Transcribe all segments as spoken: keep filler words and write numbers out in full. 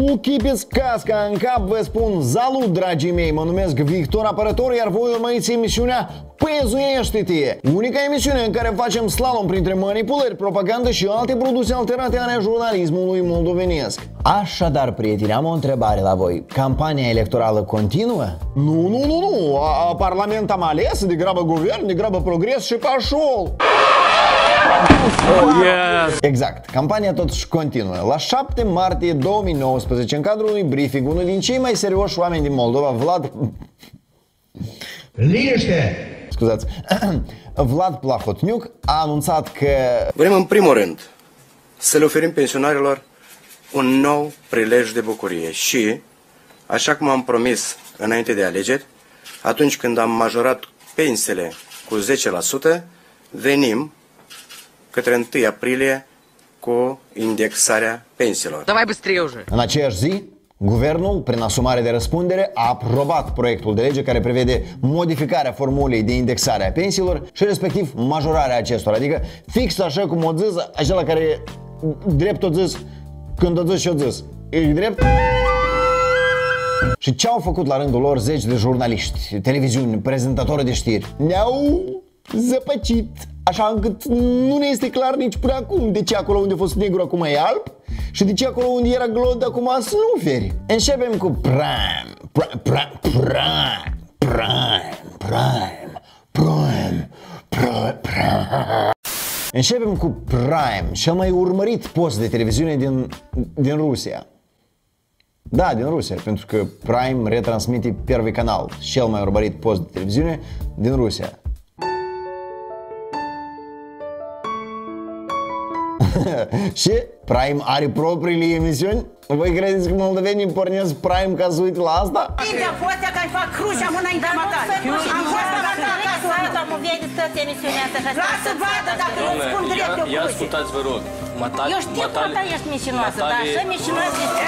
Nu chipiți casca în cap, vă spun salut, dragii mei, mă numesc Victor Apărător, iar voi urmăriți emisiunea Păzuiește-te, unica emisiune în care facem slalom printre manipulări, propagandă și alte produse alterate ale jurnalismului moldovenesc. Așadar, prieteni, am o întrebare la voi. Campania electorală continuă? Nu, nu, nu, nu, a, a Parlament am ales, degrabă guvern, degrabă progres și pașol. Oh, yes. Exact, campania totuși continuă. La șapte martie două mii nouăsprezece, în cadrul unui briefing, unul din cei mai serioși oameni din Moldova, Vlad... Liniște! Scuzați, Vlad Plahotniuc a anunțat că... Vrem în primul rând să le oferim pensionarilor un nou prilej de bucurie și, așa cum am promis înainte de alegeri, atunci când am majorat pensiile cu zece la sută, venim către întâi aprilie cu indexarea pensiilor. Давай băstrie уже. În aceeași zi, guvernul, prin asumare de răspundere, a aprobat proiectul de lege care prevede modificarea formulei de indexare a pensiilor și respectiv majorarea acestora. Adică fix așa cum o zis acela care drept o zis când o zis și o zis. E drept? Și ce au făcut la rândul lor zeci de jurnaliști, televiziuni, prezentatori de știri? Ne-au zăpăcit, așa încât nu ne este clar nici până acum de ce acolo unde a fost negru acum e alb și de ce acolo unde era glod acum snuferi. Începem cu Prime, Prime, Prime, Prime, Prime, Prime, Prime, Prime, Prime. Începem cu Prime, cel mai urmărit post de televiziune din, din Rusia. Da, din Rusia, pentru că Prime retransmite Первый canal, cel mai urmărit post de televiziune din Rusia. Și Prime are propriile emisiuni? Voi credeți că moldovenii pornesc Prime ca să uite la asta? Am fost ca să fac cruci, am înaintea matale. Am fost acasă, am vedit toate emisiunea asta. Lasă vadă dacă eu spun drept eu cruci. Ia ascultați, vă rog. Eu știu că ta ești mișinoasă, dar așa mișinoasă este.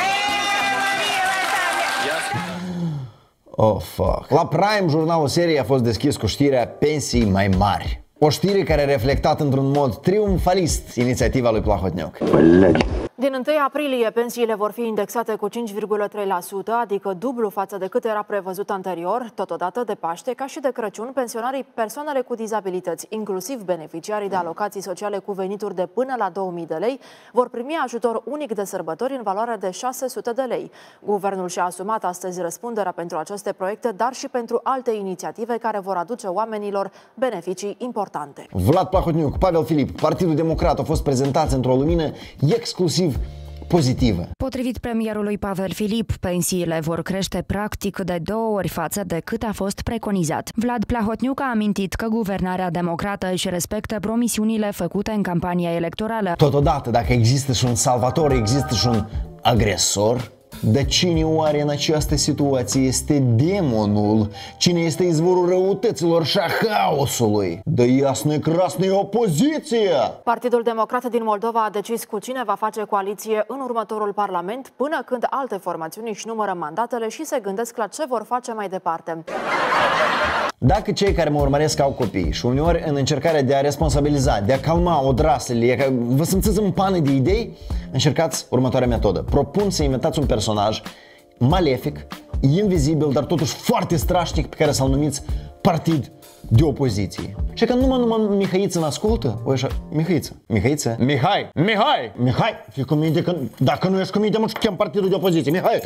Oh, fuck. La Prime, jurnalul seriei a fost deschis cu știrea pensii mai mari. O știre care a reflectat într-un mod triumfalist inițiativa lui Plahotniuc. Din întâi aprilie, pensiile vor fi indexate cu cinci virgulă trei la sută, adică dublu față de cât era prevăzut anterior. Totodată, de Paște, ca și de Crăciun, pensionarii, persoanele cu dizabilități, inclusiv beneficiarii de alocații sociale cu venituri de până la două mii de lei, vor primi ajutor unic de sărbători în valoare de șase sute de lei. Guvernul și-a asumat astăzi răspunderea pentru aceste proiecte, dar și pentru alte inițiative care vor aduce oamenilor beneficii importante. Vlad Plahotniuc, Pavel Filip, Partidul Democrat au fost prezentați într-o lumină exclusiv pozitivă. Potrivit premierului Pavel Filip, pensiile vor crește practic de două ori față de cât a fost preconizat. Vlad Plahotniuc a amintit că guvernarea democrată își respectă promisiunile făcute în campania electorală. Totodată, dacă există și un salvator, există și un agresor. Dar cine oare în această situație este demonul? Cine este izvorul răutăților și a haosului? Dă jasnă crasnă opoziție! Partidul Democrat din Moldova a decis cu cine va face coaliție în următorul parlament, până când alte formațiuni își numără mandatele și se gândesc la ce vor face mai departe. Dacă cei care mă urmăresc au copii și uneori în încercarea de a responsabiliza, de a calma odraslele, vă simțiți în pană de idei, încercați următoarea metodă. Propun să inventați un personaj malefic, invizibil, dar totuși foarte strașnic, pe care să-l numiți partid de opoziție. Și că numai, numai Mihaiță ne ascultă, o așa, Mihaiță, Mihaiță, Mihai, Mihai, Mihai, fii cu minte, că, dacă nu ești cu minte, mă, chem partidul de opoziție, Mihai.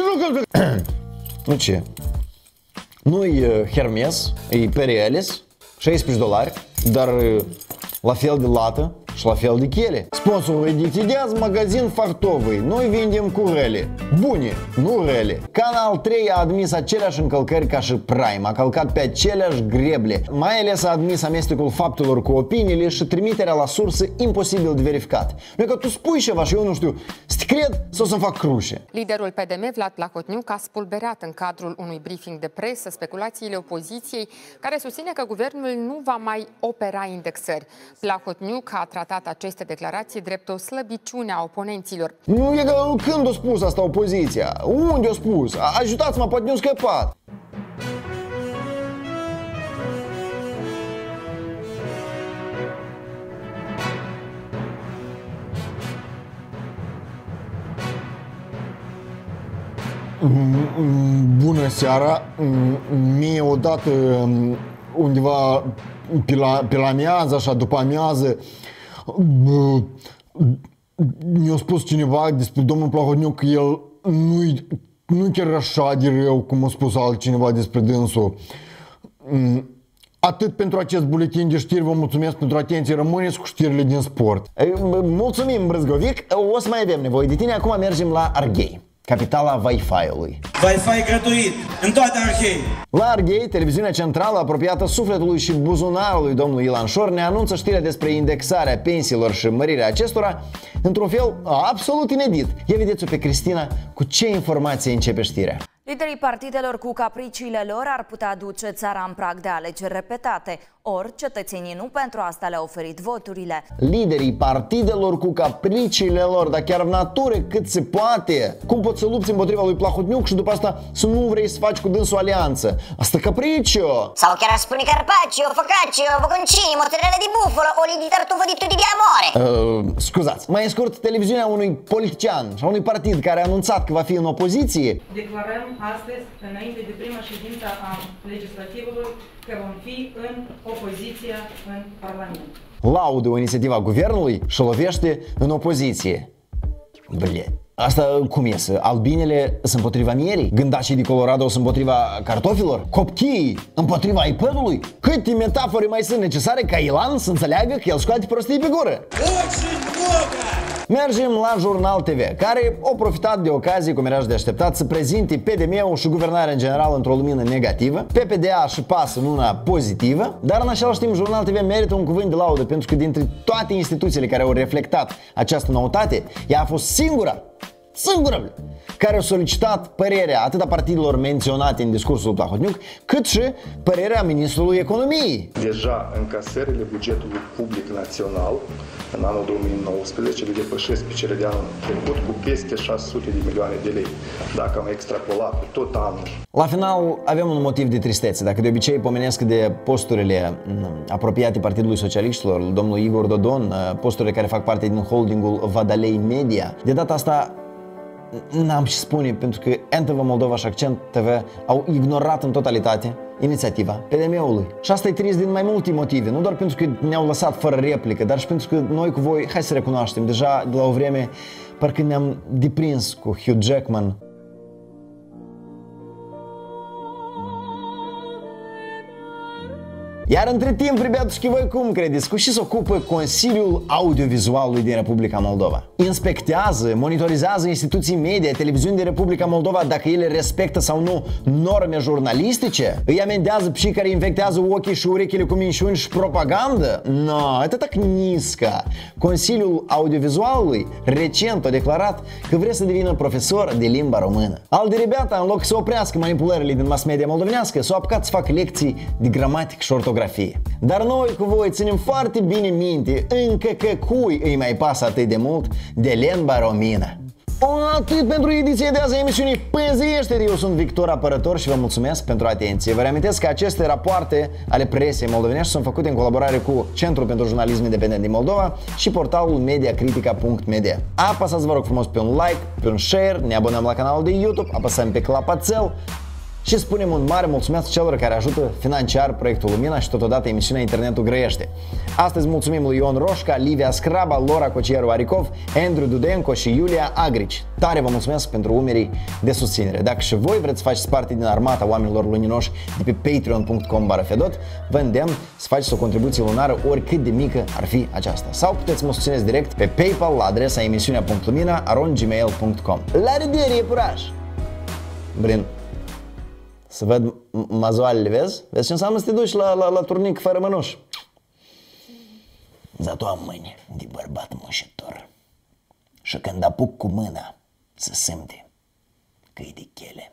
Nu ce? Nu-i Hermes, e Pereles, șaisprezece dolari, dar la fel de lată și la fel de chele. Sponsorul ediției magazin Fartovый. Noi vindem cu rele. Bune, nu rele. Canal trei a admis aceleași încălcări ca și Prime. A călcat pe aceleași greble. Mai ales a admis amestecul faptelor cu opiniile și trimiterea la sursă imposibil de verificat. Nu că tu spui ceva și eu nu știu, să te cred sau să-mi fac cruce. Liderul P D M, Vlad Plahotniuc, a spulberat în cadrul unui briefing de presă speculațiile opoziției, care susține că guvernul nu va mai opera indexări. Plahotniuc a tratat aceste declarații drept o slăbiciune a oponenților. Nu e că când a spus asta opoziția? Unde a spus? Ajutați-mă, poate ne-a scăpat. Bună seara! Mie odată undeva pe la, pe la amiază, așa după amiază, mi-a spus cineva despre domnul Plahotniuc că el nu-i nu chiar așa de rău cum a spus altcineva despre dânsul. Atât pentru acest buletin de știri, vă mulțumesc pentru atenție, rămâneți cu știrile din sport. Mulțumim, Brâzgovic, o să mai avem nevoie de tine, acum mergem la Arghei, capitala Wi-Fi-ului. Wi-Fi gratuit în toate Arghei. La Arghei, televiziunea centrală apropiată sufletului și buzunarului domnului Ilan Șor ne anunță știrea despre indexarea pensiilor și mărirea acestora într-un fel absolut inedit. Ia vedeți-o pe Cristina cu ce informație începe știrea. Liderii partidelor cu capriciile lor ar putea duce țara în prag de alegeri repetate, ori cetățenii nu pentru asta le-au oferit voturile. Liderii partidelor cu capriciile lor, dar chiar în natură cât se poate. Cum poți să lupți împotriva lui Plahotniuc și după asta să nu vrei să faci cu dânsul alianță? Asta capriccio! Sau chiar aș spune carpaccio, focaccio, bocconcini, mozzarella di bufalo, oli di tartufo di tutti di amore. Uh, scuzați, mai scurt, televiziunea unui politician și a unui partid care a anunțat că va fi în opoziție. Declarăm astăzi, înainte de prima ședință a legislativului, că vom fi în opoziție în Parlament. Laudă o inițiativă a guvernului și lovește în opoziție. Bine, asta cum iese? Albinele sunt împotriva mierii? Gândacii de Colorado sunt împotriva cartofilor? Copchii împotriva iPad-ului? Câte metafore mai sunt necesare ca Ilan să înțeleagă că el scoate prostii pe gură? Mergem la Jurnal T V, care a profitat de ocazie, cum era de așteptat, să prezinte P D M-ul și guvernarea în general într-o lumină negativă, P P D A și P A S în una pozitivă, dar în același timp Jurnal T V merită un cuvânt de laudă, pentru că dintre toate instituțiile care au reflectat această noutate, ea a fost singura, singura, care a solicitat părerea atât a partidelor menționate în discursul Plahotniuc, cât și părerea Ministrului Economiei. Deja încasările bugetului public național în anul două mii nouăsprezece le depășesc pe cele de anul trecut cu peste șase sute de milioane de lei, dacă am extrapolat pe tot anul. La final avem un motiv de tristețe. Dacă de obicei pomenesc de posturile apropiate Partidului Socialiștilor, domnul Igor Dodon, posturile care fac parte din holdingul Vadalei Media, de data asta n-am ce spune, pentru că N T V Moldova și Accent T V au ignorat în totalitate inițiativa P D M-ului. Și asta e trist din mai multe motive, nu doar pentru că ne-au lăsat fără replică, dar și pentru că noi cu voi, hai să recunoaștem, deja de la o vreme parcă ne-am deprins cu Hugh Jackman. Iar între timp, pribeatușchi, voi cum credeți? Cu ce se ocupă Consiliul Audiovizualului din Republica Moldova? Inspectează, monitorizează instituții media, televiziuni din Republica Moldova dacă ele respectă sau nu norme jurnalistice? Îi amendează pe cei care infectează ochii și urechile cu minciuni și propagandă? No, atâta nisca. Consiliul Audiovizualului recent a declarat că vrea să devină profesor de limba română. Al de rebeata, în loc să oprească manipulările din mass media moldovenească, s-au apucat să facă lecții de gramatică și ortografie. Dar noi cu voi ținem foarte bine minte încă că cui îi mai pasă atât de mult de limba română. Atât pentru ediția de azi a emisiunii Păzește-te. Eu sunt Victor Apărător și vă mulțumesc pentru atenție. Vă reamintesc că aceste rapoarte ale presei moldovenești sunt făcute în colaborare cu Centrul pentru Jurnalism Independent din Moldova și portalul mediacritica punct media. Apăsați, vă rog frumos, pe un like, pe un share, ne abonăm la canalul de YouTube, apăsăm pe clapațel și spunem un mare mulțumesc celor care ajută financiar proiectul Lumina și totodată emisiunea Internetul Grăiește. Astăzi mulțumim lui Ion Roșca, Livia Scraba, Lora Cocieru Aricov, Andrew Dudenco și Iulia Agrici. Tare vă mulțumesc pentru umerii de susținere. Dacă și voi vreți să faceți parte din armata oamenilor luminoși de pe patreon punct com bară fedot, vă îndemn să faceți o contribuție lunară oricât de mică ar fi aceasta. Sau puteți mă susțineți direct pe PayPal la adresa emisiunea punct lumina arond gmail punct com. La revedere, iepuraș! Brin. Să văd mazoalele, vezi? Vezi ce înseamnă să te duci la, la, la turnic fără mănuși? Zato am mâini de bărbat mușitor. Și când apuc cu mâna, să simte că e de chele.